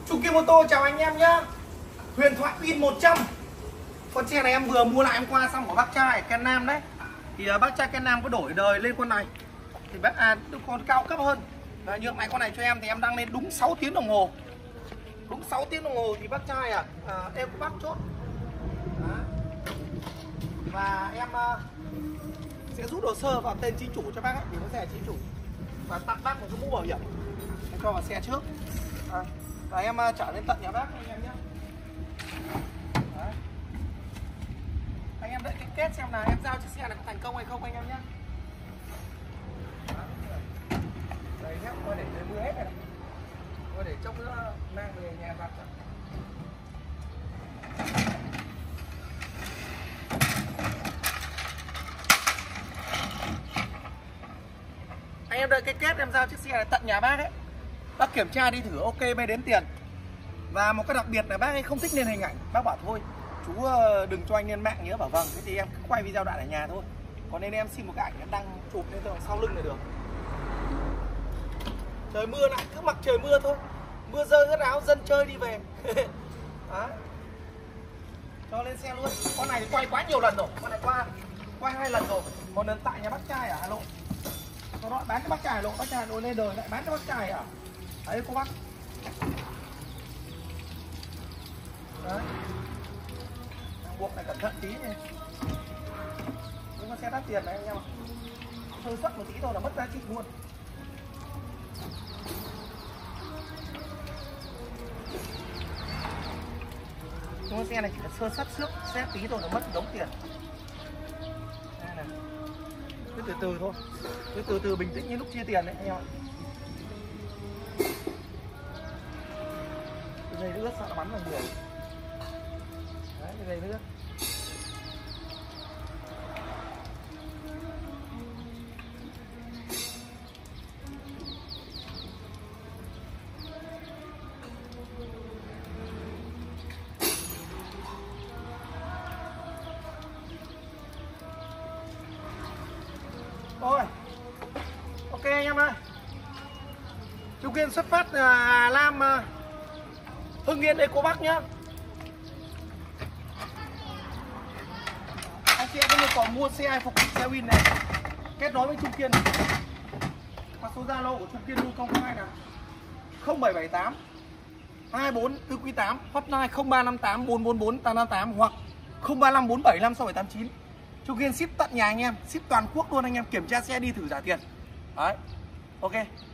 Trung Kiên Mô Tô chào anh em nhá. Huyền thoại pin 100. Con xe này em vừa mua lại hôm qua xong của bác trai Ken Nam đấy. Thì bác trai Ken Nam có đổi đời lên con này. Thì bác con cao cấp hơn. Nhượng lại con này cho em thì em đăng lên đúng 6 tiếng đồng hồ. Đúng 6 tiếng đồng hồ thì bác trai em có bác chốt. Đó. Và em sẽ rút hồ sơ vào tên chính chủ cho bác ấy, để có xe chính chủ. Và tặng bác một cái mũ bảo hiểm em cho vào xe trước. Và em trở lên tận nhà bác anh em nhé. Anh em đợi cái kết xem là em giao chiếc xe này có thành công hay không anh em nhé. Đây nhé, tôi để dưới mưa hết này. Tôi để chốc nữa mang về nhà giặt. Anh em đợi cái kết em giao chiếc xe này tận nhà bác ấy. Bác kiểm tra đi thử ok mới đến tiền. Và một cái đặc biệt là bác ấy không thích lên hình ảnh. Bác bảo thôi chú đừng cho anh lên mạng nhớ, bảo vâng. Thế thì em quay video đoạn ở nhà thôi. Còn nên em xin một cái ảnh em đăng chụp lên rồi sau lưng là được. Trời mưa lại cứ mặc trời mưa thôi. Mưa rơi ướt áo dân chơi đi về. Đó. Cho lên xe luôn. Con này thì quay quá nhiều lần rồi. Con này quay 2 lần rồi. Còn lần tại nhà bác trai ở Hà Nội. Sau đó bán cho bác trai Hà Nội. Bác trai Hà Nội lên đời lại bán cho bác trai ở đấy cô bác. Đấy. Buộc này cẩn thận tí này. Nhưng mà xe đắt tiền này anh em ạ. Sơ suất một tí thôi là mất giá trị luôn. Nhưng mà xe này chỉ là sơ suất xước xe tí thôi là mất đống tiền. Đây này. Cứ từ từ thôi. Cứ từ từ bình tĩnh như lúc chia tiền đấy anh em ạ. Cái dây nước sợ nó bắn vào người. Đấy, cái dây nước. Rồi. Ok anh em ơi. Trung Kiên xuất phát Hà Lam Hưng Yên đây cô bác nhá. Anh chị em có nhu cầu mua xe phục vụ xe win này, kết nối với Trung Kiên. Qua số Zalo của Trung Kiên luôn 02 nào 0778 24 4Q8, hotline 0358 444 858 hoặc 035 475 6789. Trung Kiên ship tận nhà anh em, ship toàn quốc luôn anh em, kiểm tra xe đi thử trả tiền. Đấy. Ok.